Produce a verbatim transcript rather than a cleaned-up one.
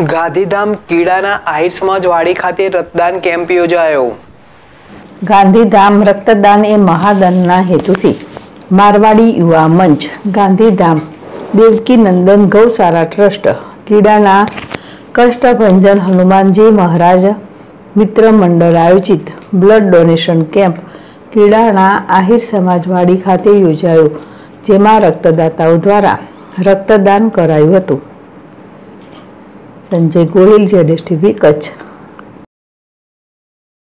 ગાંધીધામ કીડાના આહિર સમાજવાડી ખાતે રક્તદાન કેમ્પ યોજાયો। ગાંધીધામ રક્તદાન એ મહાદાનના હેતુથી મારવાડી યુવા મંચ, ગાંધીધામ દેવકી નંદન ગૌશાળા ટ્રસ્ટ, કીડાના કષ્ટભંજન હનુમાનજી મહારાજ મિત્ર મંડળ આયોજિત બ્લડ ડોનેશન કેમ્પ કીડાના આહિર સમાજવાડી ખાતે યોજાયો, જેમાં રક્તદાતાઓ દ્વારા રક્તદાન કરાયું હતું। સંજય ગોહિલ, જેડેશ ટીવી, કચ્છ।